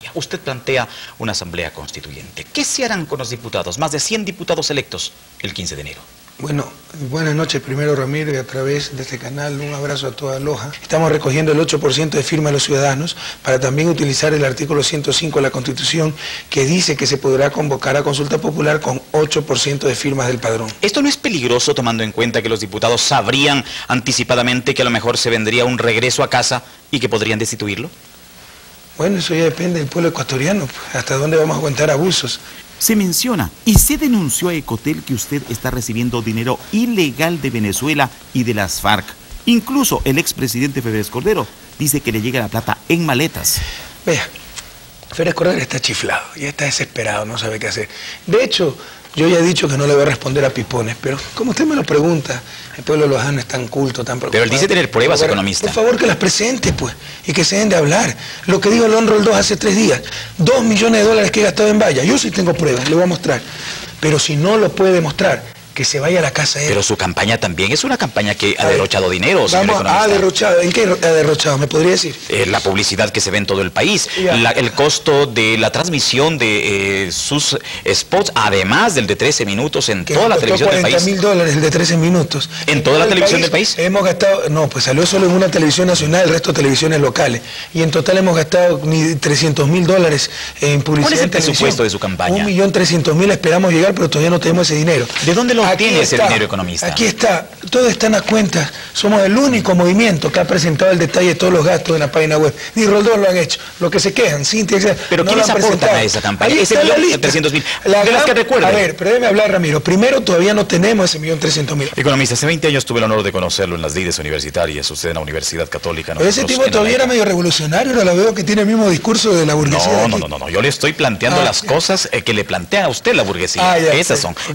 Usted plantea una asamblea constituyente. ¿Qué se harán con los diputados, más de 100 diputados electos, el 15 de enero? Bueno, buenas noches primero, Ramiro, y a través de este canal un abrazo a toda Loja. Estamos recogiendo el 8% de firmas de los ciudadanos para también utilizar el artículo 105 de la Constitución, que dice que se podrá convocar a consulta popular con 8% de firmas del padrón. ¿Esto no es peligroso tomando en cuenta que los diputados sabrían anticipadamente que a lo mejor se vendría un regreso a casa y que podrían destituirlo? Bueno, eso ya depende del pueblo ecuatoriano, pues, hasta dónde vamos a aguantar abusos. Se menciona y se denunció a Ecotel que usted está recibiendo dinero ilegal de Venezuela y de las FARC. Incluso el expresidente Férez Cordero dice que le llega la plata en maletas. Vea, Férez Cordero está chiflado y está desesperado, no sabe qué hacer. De hecho, yo ya he dicho que no le voy a responder a pipones, pero como usted me lo pregunta, el pueblo lojano es tan culto, tan preocupado. Pero él dice tener pruebas, economista. Por favor, que las presente, pues, y que se den de hablar. Lo que dijo el Honro 2 hace 3 días, 2 millones de dólares que he gastado en valla. Yo sí tengo pruebas, le voy a mostrar. Pero si no lo puede demostrar, que se vaya a la casa de él. Pero su campaña también es una campaña que ha derrochado dinero, señor economista. Derrochado. ¿En qué ha derrochado? ¿Me podría decir? La publicidad que se ve en todo el país, el costo de la transmisión de sus spots, además del de 13 minutos en toda la televisión del país. $40.000 el de 13 minutos. ¿En toda la televisión del país? Hemos gastado, no, pues salió solo en una televisión nacional, el resto de televisiones locales. Y en total hemos gastado ni $300.000 en publicidad. ¿Cuál es el presupuesto de su campaña? 1.300.000 esperamos llegar, pero todavía no tenemos ese dinero. ¿De dónde lo tiene ese dinero, economista? Aquí está, todo está en las cuentas. Somos el único movimiento que ha presentado el detalle de todos los gastos en la página web. Ni Roldós lo han hecho. Lo que se quejan, Cintia, pero no ¿quiénes aportan a esa campaña? Ahí ese $1.300.000. De las que recuerden. A ver, pero déjeme hablar, Ramiro. Primero, todavía no tenemos ese $1.300.000. Economista, hace 20 años tuve el honor de conocerlo en las lides universitarias, usted en la Universidad Católica. Pero ese tipo todavía era medio revolucionario, ahora lo veo que tiene el mismo discurso de la burguesía. No, yo le estoy planteando las cosas que le plantea a usted la burguesía. Esa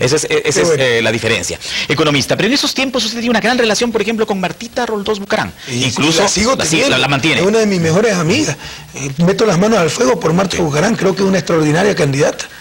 es la diferencia. Economista, pero en esos tiempos usted tiene una gran relación, por ejemplo, con Martita Roldós Bucaram. Incluso la mantiene. Es una de mis mejores amigas. Meto las manos al fuego por Marta Bucaram, creo que es una extraordinaria candidata.